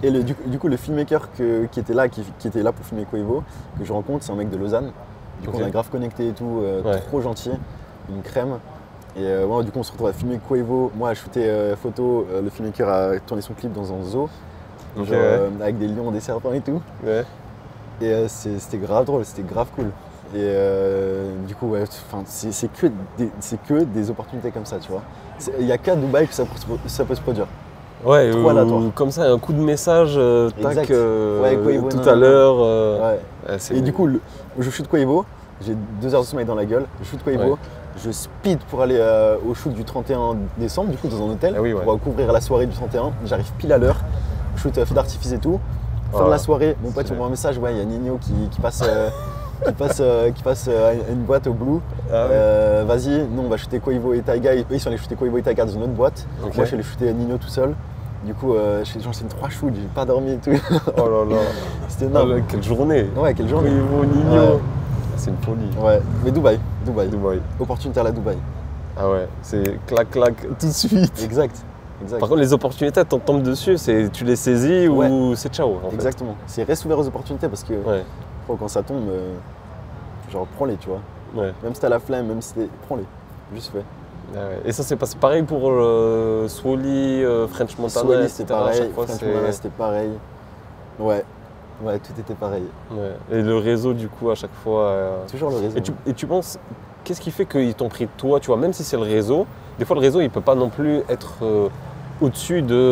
Et le, du, du coup, le filmmaker que, qui, était là, qui, qui était là pour filmer Quavo, que je rencontre, c'est un mec de Lausanne. Du coup, Ok. on a grave connecté et tout, euh, Ouais. trop gentil, une crème. Et euh, ouais, du coup, on se retrouve à filmer Quavo. Moi, à shooter euh, photo, euh, le filmmaker a tourné son clip dans un zoo, Ok, genre, ouais. euh, avec des lions, des serpents et tout. Ouais. Et euh, c'est- c'était grave drôle, c'était grave cool. Et euh, du coup, ouais, c'est c'est que, des- c'est que des opportunités comme ça, tu vois. C'est- Il n'y a qu'à Dubaï que ça, peut se- ça peut se produire. Ouais, Trop ou- aléatoire. comme ça, un coup de message, euh, tac, Exact. euh, Ouais, Quavo, tout non, à non, l'heure. euh, Ouais. ouais, c'est- Et du coup, le- je shoot Quavo, j'ai deux heures de sommeil dans la gueule, je shoot Quavo, Ouais. je speed pour aller euh, au shoot du trente et un décembre, du coup dans un hôtel, Ah oui, ouais. pour euh, couvrir la soirée du trente et un. J'arrive pile à l'heure, shoot euh, feu d'artifice et tout. Fin Ah, de la soirée, mon pote stylé. m'envoie un message, ouais, il y a Nino qui, qui passe, euh, qui passe, euh, qui passe euh, à une boîte au Blue. Ah ouais. Euh, Vas-y, nous on va shooter Quavo et Taiga. Eux ils sont allés shooter Quavo et Taiga dans une autre boîte. Ok. Moi je suis allé shooter Nino tout seul. Du coup, euh, j'ai enchaîné trois shoots, j'ai pas dormi et tout. Oh là là. C'était Ah énorme. là, quelle journée. Ouais, quelle journée. Quavo, Nino. Ouais. C'est une folie. Ouais, mais Dubaï, Dubaï. Dubaï. Opportunité à la Dubaï. Ah ouais, c'est clac clac tout de suite. Exact. Exact. Par contre, les opportunités, t'en tombes dessus, c'est tu les saisis ou Ouais. c'est ciao. En fait. Exactement. C'est reste ouvert aux opportunités parce que Ouais, faut, quand ça tombe, euh, genre prends-les, tu vois. ouais. Même si t'as la flemme, même si t'es. Prends-les. Juste fais. Ah ouais. Et ça, c'est pas c'est pareil pour euh, Swally, euh, French Montana, Swally, et c'était cetera. À pareil. chaque fois, French c'est- Montana, c'était pareil. Ouais. Ouais, tout était pareil. Ouais. Et le réseau, du coup, à chaque fois. euh, Toujours le réseau. Et tu, et tu penses, qu'est-ce qui fait qu'ils t'ont pris toi, tu vois, même si c'est le réseau, des fois le réseau il peut pas non plus être euh, au-dessus de,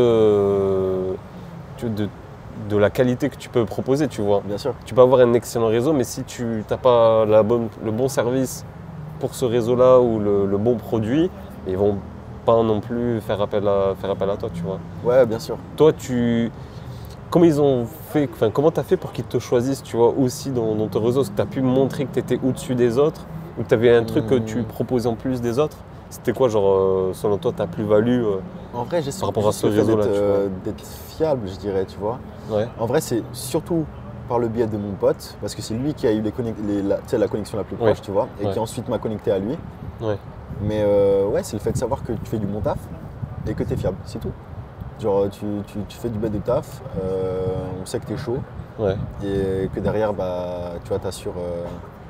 euh, tu vois, de, de la qualité que tu peux proposer, tu vois. Bien sûr. Tu peux avoir un excellent réseau, mais si tu n'as pas la bonne, le bon service pour ce réseau-là ou le, le bon produit, ils vont pas non plus faire appel à, faire appel à toi, tu vois. Ouais, bien sûr. Toi, tu... Comment ils ont fait, enfin, comment tu as fait pour qu'ils te choisissent, tu vois, aussi dans, dans ton réseau? Est-ce que tu as pu montrer que tu étais au-dessus des autres ou que tu avais un truc que tu Hmm. proposais en plus des autres? C'était quoi, genre, euh, selon toi, ta plus-value euh, En vrai, j'ai Par rapport à juste ce le fait réseau-là, d'être tu euh, d'être fiable, je dirais, tu vois. Ouais, En vrai, c'est surtout par le biais de mon pote, parce que c'est lui qui a eu les connect- les- la, tu sais, la connexion la plus Ouais. proche, tu vois, et Ouais. qui ensuite m'a connecté à lui. ouais, Mais euh, ouais, c'est le fait de savoir que tu fais du bon taf et que tu es fiable, c'est tout. Genre, tu, tu- tu fais du bête de taf, euh, on sait que tu es chaud, ouais, et que derrière, bah, tu vois, t'assures, euh,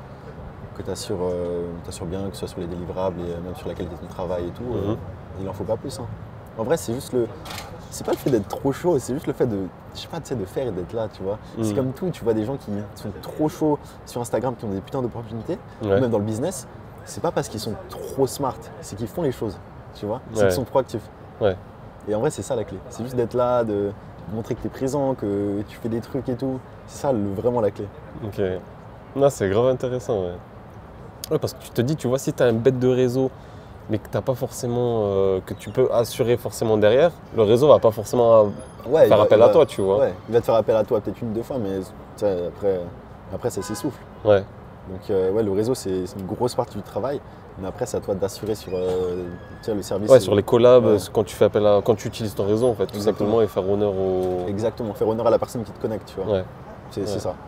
que t'assures, euh, t'assures bien, que ce soit sur les délivrables et même sur la qualité de ton travail et tout. euh, Mhm. il en faut pas plus. Hein. En vrai, c'est juste le. C'est pas le fait d'être trop chaud, c'est juste le fait de. Je sais pas, tu sais, de faire et d'être là, tu vois. C'est Mhm. comme tout, tu vois des gens qui sont trop chauds sur Instagram, qui ont des putains d'opportunités, ouais. même dans le business. C'est pas parce qu'ils sont trop smart, c'est qu'ils font les choses, tu vois. C'est Ouais. qu'ils sont proactifs. Ouais. Et en vrai, c'est ça la clé. C'est juste d'être là, de montrer que tu es présent, que tu fais des trucs et tout. C'est ça le- vraiment la clé. Ok. Non, c'est grave intéressant, ouais. Ouais, parce que tu te dis, tu vois, si tu as un bête de réseau, mais que t'as pas forcément, euh, que tu peux assurer forcément derrière, le réseau va pas forcément Ouais, il faire va- appel il à va- toi, tu vois. Ouais, il va te faire appel à toi peut-être une, deux fois, mais tu sais, après, après ça s'essouffle. Ouais. Donc euh, ouais, le réseau, c'est c'est une grosse partie du travail. Mais après, c'est à toi d'assurer sur euh, tu sais, le service. Ouais, euh, sur les collabs, Ouais. quand tu fais appel à, quand tu utilises ton réseau, en fait, tout Exactement. simplement, et faire honneur au. Exactement, faire honneur à la personne qui te connecte, tu vois. Ouais. C'est c'est Ouais. ça.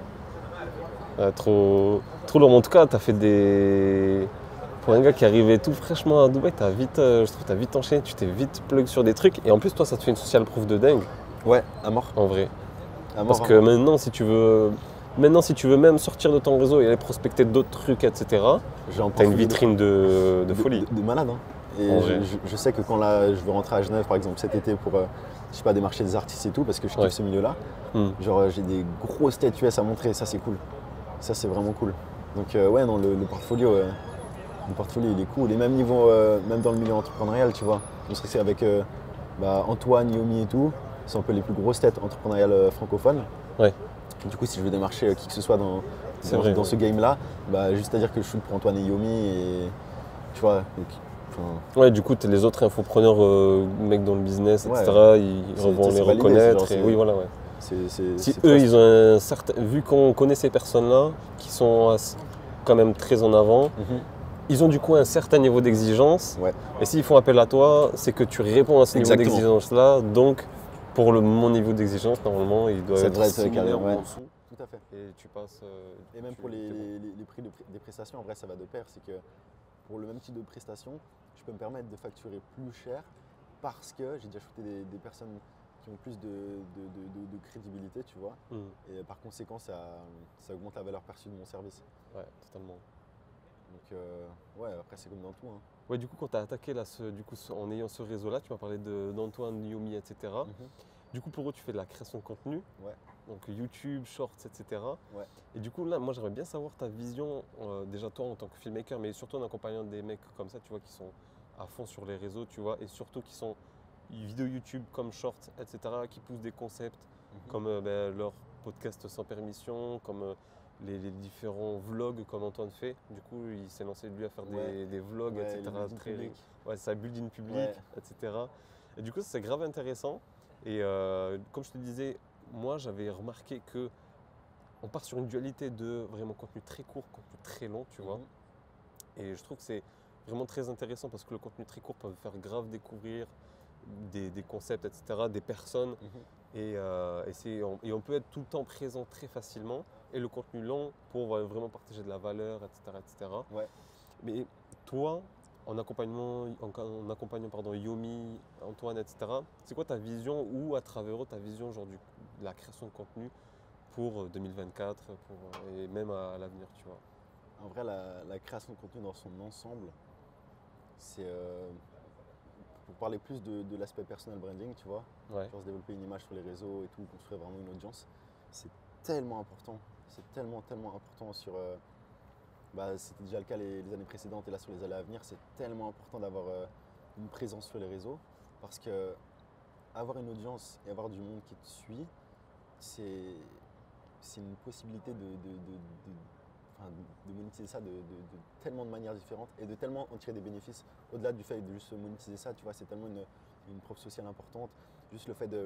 Ouais, trop, trop lourd. En tout cas, tu as fait des. Pour un gars qui arrivait tout fraîchement à Dubaï, t'as vite, euh, je trouve, t'as vite enchaîné, tu t'es vite plug sur des trucs. Et en plus, toi, ça te fait une social proof de dingue, Ouais, à mort. en vrai. À mort, Parce à que mort. maintenant, si tu veux, maintenant, si tu veux même sortir de ton réseau et aller prospecter d'autres trucs, et cetera, J'ai un t'as une portfolio de- vitrine de, de folie. De, de malade. Hein. Et En je, vrai. je- je sais que quand là, je veux rentrer à Genève, par exemple, cet été pour, euh, je sais pas, démarcher des artistes et tout, parce que je kiffe Ouais. ce milieu-là, Hmm. genre euh, j'ai des grosses têtes U S à montrer, ça c'est cool. Ça c'est vraiment cool. Donc euh, ouais, non, le, le portfolio, euh, le portfolio il est cool. Et même niveau, euh, même dans le milieu entrepreneurial, tu vois. Je serais avec euh, bah, Antoine, Yomi et tout, c'est un peu les plus grosses têtes entrepreneuriales euh, francophones. Ouais. Du coup, si je veux démarcher euh, qui que ce soit dans, C'est dans, vrai, dans ouais. ce game-là, bah, juste à dire que je shoot pour Antoine et Yomi et tu vois. Donc, enfin, Ouais, du coup, t'es les autres infopreneurs, euh, mecs dans le business, Ouais. et cetera, ils C'est- vont c'est les validé, reconnaître. c'est genre, Et c'est- oui, voilà, ouais. c'est, c'est, Si c'est eux, trust. ils ont un certain. Vu qu'on connaît ces personnes-là, qui sont as- quand même très en avant, Mhm. ils ont du coup un certain niveau d'exigence. Ouais. Et s'ils font appel à toi, c'est que tu réponds à ce niveau Exactement. d'exigence-là. Donc, pour le, mon niveau d'exigence, normalement, il doit Ça être devrait être similaire carré, ou ouais. en dessous. Tout à fait. Et tu passes. euh, Et même tu- pour les, t'es bon. les- les- les prix de pré- des prestations, en vrai, ça va de pair. C'est que pour le même type de prestation, je peux me permettre de facturer plus cher parce que j'ai déjà shooté des, des personnes qui ont plus de, de, de, de, de crédibilité, tu vois. Mmh. Et par conséquent, ça, ça augmente la valeur perçue de mon service. Ouais, totalement. Donc, euh, ouais, après, c'est comme dans tout. Hein. Ouais, du coup, quand tu as attaqué là, ce, du coup, ce- en ayant ce réseau-là, tu m'as parlé de- d'Antoine, Yomi, et cetera. Mhm. Du coup, pour eux, tu fais de la création de contenu, Ouais, donc YouTube, Shorts, et cetera. ouais. Et du coup, là, moi, j'aimerais bien savoir ta vision, euh, déjà toi en tant que filmmaker, mais surtout en accompagnant des mecs comme ça, tu vois, qui sont à fond sur les réseaux, tu vois, et surtout qui sont vidéos YouTube comme Shorts, et cetera, qui poussent des concepts Mhm. comme euh, ben, leur podcast sans permission, comme euh, les, les différents vlogs comme Antoine fait. Du coup, il s'est lancé lui à faire des, Ouais. des vlogs, Ouais, le et cetera. building Très, public. ouais, ça building public, Ouais. et cetera. Et du coup, c'est grave intéressant. Et euh, comme je te disais, moi, j'avais remarqué que on part sur une dualité de vraiment contenu très court, contenu très long, tu vois. Mhm. Et je trouve que c'est vraiment très intéressant parce que le contenu très court peut faire grave découvrir des, des concepts, et cetera, des personnes. Mhm. Et, euh, et, c'est- on, et on peut être tout le temps présent très facilement. Et le contenu long pour euh, vraiment partager de la valeur, et cetera, et cetera. Ouais. Mais toi, en accompagnement, en, en accompagnant pardon, Yomi, Antoine, et cetera, c'est quoi ta vision ou à travers eux ta vision genre, du- de la création de contenu pour deux mille vingt-quatre pour, et même à, à l'avenir, tu vois. En vrai, la, la création de contenu dans son ensemble, c'est euh, pour parler plus de, de l'aspect personal branding, tu vois, Ouais, genre se développer une image sur les réseaux et tout, construire vraiment une audience, c'est tellement important. C'est tellement, tellement important sur. euh, bah, c'était déjà le cas les, les années précédentes et là sur les années à venir, c'est tellement important d'avoir euh, une présence sur les réseaux parce que avoir une audience et avoir du monde qui te suit, c'est c'est une possibilité de, de, de- de- enfin, de monétiser ça de, de- de tellement de manières différentes et de tellement en tirer des bénéfices. Au-delà du fait de juste monétiser ça, tu vois, c'est tellement une, une preuve sociale importante. Juste le fait de,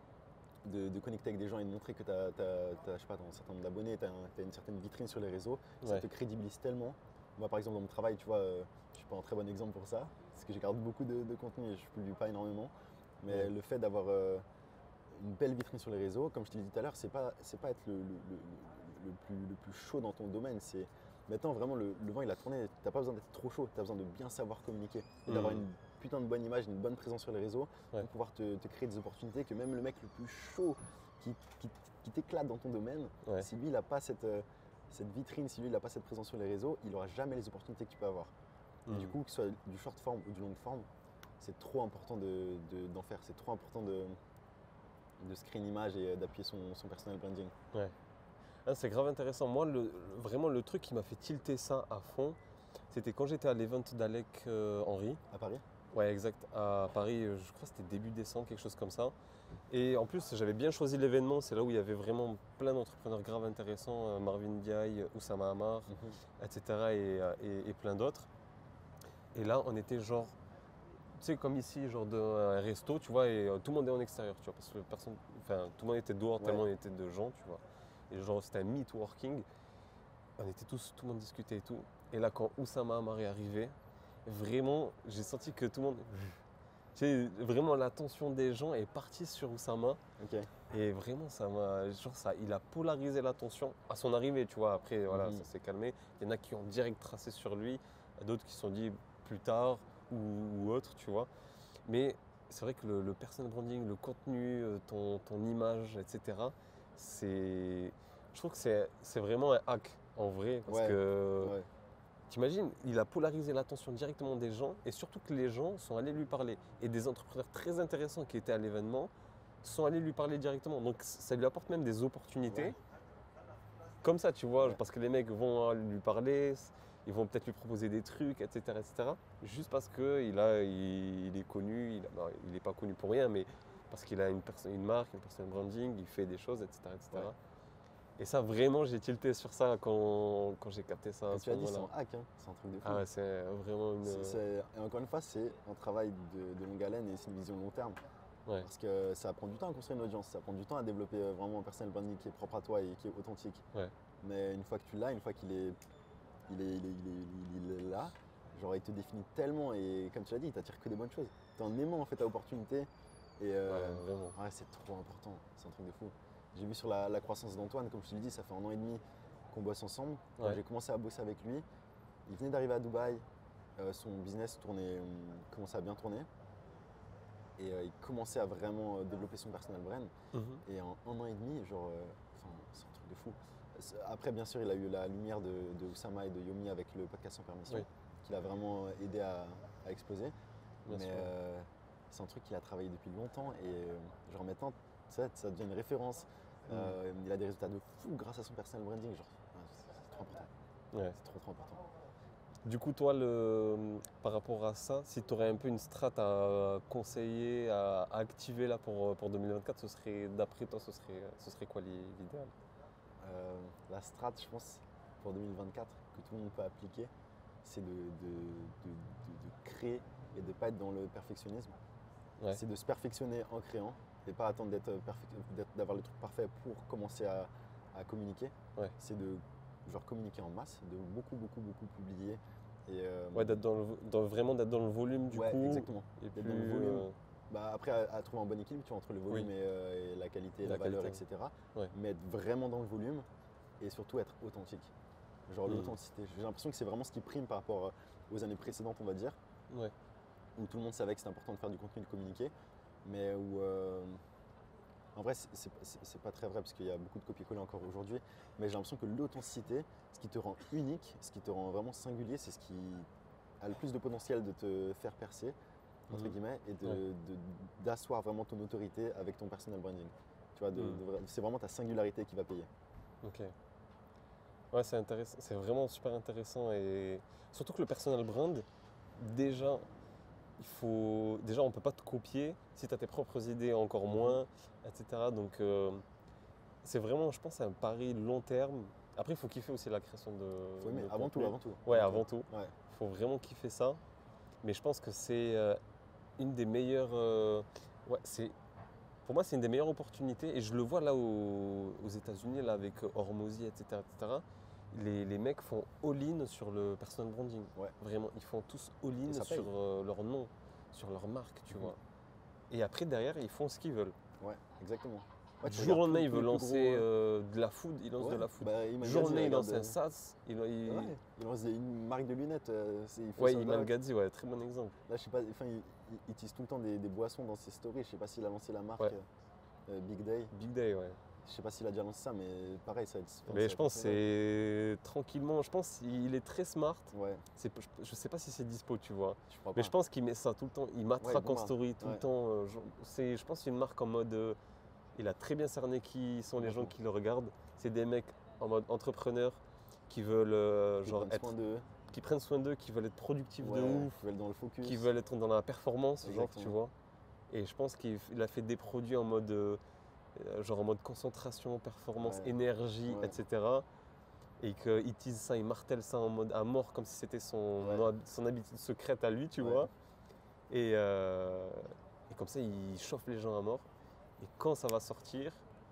de, de connecter avec des gens et de montrer que tu as, je sais pas, un certain nombre d'abonnés, tu as une certaine vitrine sur les réseaux, ça Ouais. te crédibilise tellement. Moi, par exemple, dans mon travail, tu vois, euh, je suis pas un très bon exemple pour ça, parce que je garde beaucoup de, de contenu et je publie pas énormément. Mais Ouais. le fait d'avoir euh, une belle vitrine sur les réseaux, comme je te l'ai dit tout à l'heure, c'est pas, c'est pas être le, le- le- le plus, le plus chaud dans ton domaine. C'est maintenant vraiment le, le vent il a tourné. T'as pas besoin d'être trop chaud, tu as besoin de bien savoir communiquer et d'avoir Mhm. une putain de bonne image, une bonne présence sur les réseaux Ouais. pour pouvoir te, te créer des opportunités que même le mec le plus chaud qui, qui, qui t'éclate dans ton domaine, Ouais. si lui il n'a pas cette, euh, cette vitrine, si lui il n'a pas cette présence sur les réseaux, il n'aura jamais les opportunités que tu peux avoir. Et Mhm. du coup, que ce soit du short form ou du long form, c'est trop important de- de- d'en faire. C'est trop important de, de se créer une image et d'appuyer son, son personal branding. Ouais. Ah, c'est grave intéressant. Moi, le, le- vraiment, le truc qui m'a fait tilter ça à fond, c'était quand j'étais à l'event d'Alec euh, Henry. À Paris? Ouais, exact. À Paris, euh, je crois que c'était début décembre, quelque chose comme ça. Et en plus, j'avais bien choisi l'événement. C'est là où il y avait vraiment plein d'entrepreneurs grave intéressants. euh, Marvin Diaye, Oussama Hamar, et cetera. Et, euh, et- et plein d'autres. Et là, on était genre, tu sais, comme ici, genre d'un resto, tu vois, et euh, tout le monde est en extérieur, tu vois, parce que personne, enfin, tout le monde était dehors, Ouais. tellement il y était de gens, tu vois. Et genre, c'était un meet working. On était tous, tout le monde discutait et tout. Et là, quand Oussama Hamar est arrivé, vraiment, j'ai senti que tout le monde, tu sais, vraiment l'attention des gens est partie sur Oussama. Ok. Et vraiment, ça m'a, genre, ça, il a polarisé l'attention à son arrivée, tu vois. Après, voilà, Mhm. ça s'est calmé. Il y en a qui ont direct tracé sur lui, d'autres qui se sont dit plus tard ou, ou autre, tu vois. Mais c'est vrai que le, le personal branding, le contenu, euh, ton, ton image, et cetera, c'est, je trouve que c'est, c'est vraiment un hack en vrai. Parce Ouais, que Ouais. t'imagines, il a polarisé l'attention directement des gens et surtout que les gens sont allés lui parler. Et des entrepreneurs très intéressants qui étaient à l'événement sont allés lui parler directement. Donc ça lui apporte même des opportunités. Ouais. Comme ça, tu vois, Ouais. parce que les mecs vont lui parler, ils vont peut-être lui proposer des trucs, et cetera, et cetera. Juste parce qu'il a, il, il est connu, il n'est pas connu pour rien, mais parce qu'il a une, perso- une marque, une personal branding, il fait des choses, et cetera, et cetera. Ouais. Et ça, vraiment, j'ai tilté sur ça quand, quand j'ai capté ça à Et ce tu as dit, c'est moment-là. un hack, hein. C'est un truc de fou. Ah ouais, c'est vraiment une... C'est- c'est- Et encore une fois, c'est un travail de, de longue haleine et c'est une vision long terme. Ouais, Parce que ça prend du temps à construire une audience, ça prend du temps à développer euh, vraiment un personal branding qui est propre à toi et qui est authentique. ouais, Mais une fois que tu l'as, une fois qu'il est, il est, il est, il est- il est là, genre il te définit tellement et comme tu l'as dit, il t'attire que des bonnes choses. T'es en aimant en fait ta opportunité et euh, ouais, vraiment. ouais, c'est trop important, c'est un truc de fou. J'ai vu sur la, la croissance d'Antoine, comme je te l'ai dit, ça fait un an et demi qu'on bosse ensemble. Quand Ouais. j'ai commencé à bosser avec lui, il venait d'arriver à Dubaï, euh, son business tournait, euh, commençait à bien tourner. Et euh, il commençait à vraiment euh, développer son personal brand. Mhm. Et en un an et demi, genre, euh, enfin, c'est un truc de fou. Après, bien sûr, il a eu la lumière de, de Oussama et de Yomi avec le podcast Sans Permission, Oui. qui l'a vraiment aidé à, à exploser. Bien Mais sûr. euh, c'est un truc qu'il a travaillé depuis longtemps et euh, genre maintenant, ça, ça devient une référence. Euh, il a des résultats de fou grâce à son personal branding. Genre, ouais, c'est c'est trop important. Ouais. C'est trop trop important. Du coup, toi, le, par rapport à ça, si tu aurais un peu une strat à conseiller, à, à activer là pour, pour deux mille vingt-quatre, ce serait, d'après toi, ce serait, ce serait quoi l'idéal? Euh, la strat, je pense, pour deux mille vingt-quatre, que tout le monde peut appliquer, c'est de, de, de, de- de créer et de ne pas être dans le perfectionnisme. Ouais. C'est de se perfectionner en créant et pas attendre d'être perfec- d'être- d'avoir le truc parfait pour commencer à, à communiquer. Ouais. C'est de genre communiquer en masse, de beaucoup, beaucoup, beaucoup publier. Et, euh, Ouais, d'être dans le, dans- vraiment d'être dans le volume du ouais, coup. exactement. Et D'être plus, dans le volume. euh, Bah, après, à, à trouver un bon équilibre tu vois, entre le volume Oui. et, euh, et la qualité, Et la, la valeur, qualité. et cetera. Ouais. Mais être vraiment dans le volume et surtout être authentique. Genre Mm. l'authenticité. J'ai l'impression que c'est vraiment ce qui prime par rapport aux années précédentes, on va dire, ouais. où tout le monde savait que c'était important de faire du contenu, de communiquer, mais où euh, en vrai c'est- c'est c'est- c'est pas très vrai parce qu'il y a beaucoup de copier-coller encore aujourd'hui, mais j'ai l'impression que l'authenticité, ce qui te rend unique, ce qui te rend vraiment singulier, c'est ce qui a le plus de potentiel de te faire percer, entre Mhm. guillemets, et de- Ouais. de- d'asseoir vraiment ton autorité avec ton personal branding. Tu vois, de- Mhm. de vra- c'est vraiment ta singularité qui va payer. Ok. Ouais, c'est intéressant. C'est vraiment super intéressant. Et surtout que le personal brand, déjà, il faut. Déjà, on ne peut pas te copier. Si tu as tes propres idées, encore moins, et cetera. Donc, euh, c'est vraiment, je pense, un pari long terme. Après, il faut kiffer aussi la création de. Faut aimer, de avant tout, contenu. avant tout. Ouais, avant tout. Ouais. Il faut vraiment kiffer ça. Mais je pense que c'est euh, une des meilleures. euh, ouais, c'est. Pour moi, c'est une des meilleures opportunités. Et je le vois là au- aux États-Unis, là, avec Hormozy, et cetera, et cetera. Les, les mecs font all-in sur le personal branding. Ouais. Vraiment, ils font tous all-in Et ça paye. sur euh, leur nom, sur leur marque, tu Mhm. vois. Et après, derrière, ils font ce qu'ils veulent. Ouais, exactement. Ouais, Du tu jour au regardes lendemain, tous il veut les plus lancer gros, euh, de la food, il lance ouais, de la food. bah, Du Iman jour au Gadzhi, lendemain, il lance regarde, un SaaS. Il, il- ouais, il lance des- une marque de lunettes. euh, c'est- il fait Ouais, ça, Iman là. Gadzhi, ouais, très bon exemple. Là, je sais pas, enfin, il, il- il utilise tout le temps des, des boissons dans ses stories. Je sais pas s'il a lancé la marque Ouais. euh, Big Day. Big Day, ouais. Je sais pas s'il a déjà lancé ça, mais pareil, ça va être. Mais ça je va pense que être c'est tranquillement. Je pense qu'il est très smart. Ouais, C'est- Je, je sais pas si c'est dispo, tu vois. je crois pas. Mais je pense qu'il met ça tout le temps. Il matraque Ouais, bon en marque. story tout Ouais. le temps. euh, genre, c'est, je pense que c'est une marque en mode. euh, il a très bien cerné qui sont les gens Complètement. qui le regardent. C'est des mecs en mode entrepreneur qui veulent euh, Ils genre prennent être, soin d'eux, qui prennent soin d'eux, qui veulent être productifs ouais, de ouf, qui veulent dans le focus. qui veulent être dans la performance, genre Exactement. tu vois. Et je pense qu'il il a fait des produits en mode euh, genre en mode concentration, performance, Ouais. énergie, Ouais. et cetera. Et qu'il utilise ça, il martèle ça en mode à mort comme si c'était son, Ouais. son habitude secrète à lui, tu Ouais. vois. Et, euh, et comme ça, il chauffe les gens à mort. Et quand ça va sortir,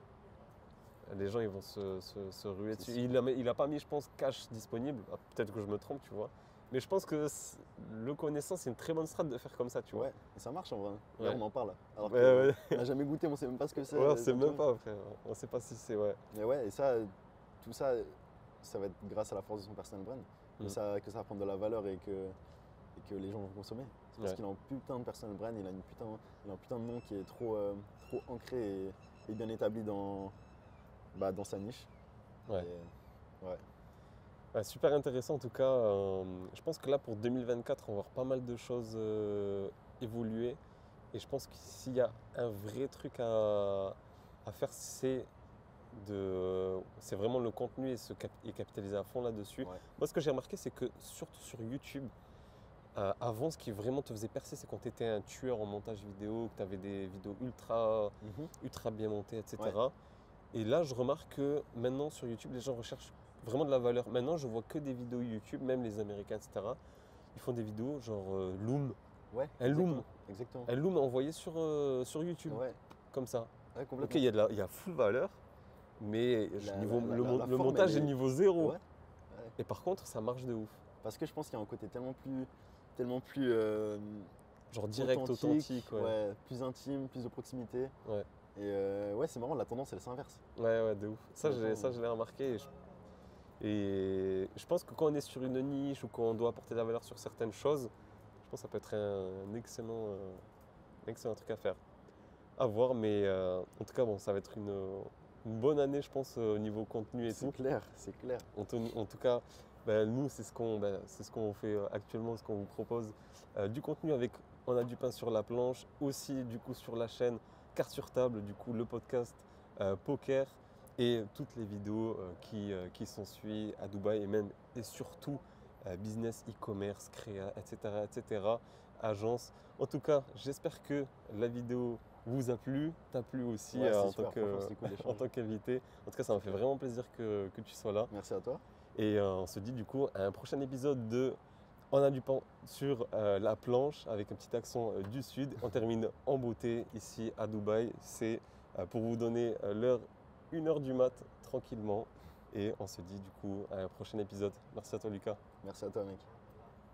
les gens ils vont se, se- se ruer C'est dessus. sûr. Il n'a il a pas mis, je pense, cash disponible. Ah, peut-être que je me trompe, tu vois. Mais je pense que c'est- le connaissant, c'est une très bonne strat de faire comme ça, tu vois. Ouais, et ça marche en vrai. Ouais. Là, on en parle. Alors Ouais, que ouais. on n'a jamais goûté, on sait même pas ce que c'est. Ouais, on euh, sait comme même tu pas, frère. On sait pas si c'est. Ouais. Mais ouais, et ça, tout ça, ça va être grâce à la force de son personal brand. Que, Mm. ça, que ça va prendre de la valeur et que, et que les gens vont consommer. C'est parce Ouais. qu'il a un putain de personal brand, il a, une putain, il a un putain de nom qui est trop, euh, trop ancré et, et bien établi dans, bah, dans sa niche. Ouais. Et, ouais. Ouais, super intéressant en tout cas. Euh, je pense que là pour deux mille vingt-quatre, on va voir pas mal de choses euh, évoluer. Et je pense que s'il y a un vrai truc à, à faire, c'est de, c'est vraiment le contenu et, se cap- et capitaliser à fond là-dessus. Ouais. Moi, ce que j'ai remarqué, c'est que surtout sur YouTube, euh, avant, ce qui vraiment te faisait percer, c'est quand tu étais un tueur en montage vidéo, que tu avais des vidéos ultra, Mhm. ultra bien montées, et cetera. Et là, je remarque que maintenant sur YouTube, les gens recherchent vraiment de la valeur. Maintenant, je vois que des vidéos YouTube, même les Américains, et cetera. Ils font des vidéos genre euh, Loom. Ouais, Un exactement. loom. Exactement. Un Loom envoyé sur, euh, sur YouTube, Ouais, comme ça. ouais, complètement. Ok, il y, a de la- il y a full valeur, mais La- niveau- la- le, la- mon- la le forme, montage elle est est- niveau zéro. Ouais. Et par contre, ça marche de ouf. Parce que je pense qu'il y a un côté tellement plus, tellement plus euh, Genre direct, authentique. ouais. ouais, plus intime, plus de proximité. Ouais. Et euh, ouais, c'est marrant, la tendance, elle est l'inverse. Ouais, ouais, de ouf. Ça, je, l'ai- ça, je l'ai remarqué. Et je, et je pense que quand on est sur une niche ou quand on doit apporter de la valeur sur certaines choses, je pense que ça peut être un, un excellent, euh, excellent truc à faire. À voir, mais euh, en tout cas, bon, ça va être une, une bonne année, je pense, euh, au niveau contenu et C'est tout. clair, c'est clair. En, tout- en tout cas, ben, nous, c'est ce qu'on ben, c'est ce qu'on fait euh, actuellement, ce qu'on vous propose. Euh, du contenu avec On a du pain sur la planche, aussi du coup sur la chaîne Carte sur table, du coup le podcast euh, Poker et toutes les vidéos euh, qui, euh, qui s'ensuivent à Dubaï et même et surtout euh, business, e-commerce, créa, et cetera, et cetera, agence. En tout cas, j'espère que la vidéo vous a plu, t'a plu aussi Ouais, euh, c'était en, super, tant que, franchement, c'était cool d'échanger. en tant qu'invité. En tout cas, ça m'a fait vraiment plaisir que, que tu sois là. Merci à toi. Et euh, on se dit du coup à un prochain épisode de On a du pain sur euh, la planche avec un petit accent euh, du sud. On termine en beauté ici à Dubaï. C'est euh, pour vous donner euh, l'heure, une heure du mat tranquillement. Et on se dit du coup à un prochain épisode. Merci à toi Lucas. Merci à toi, mec.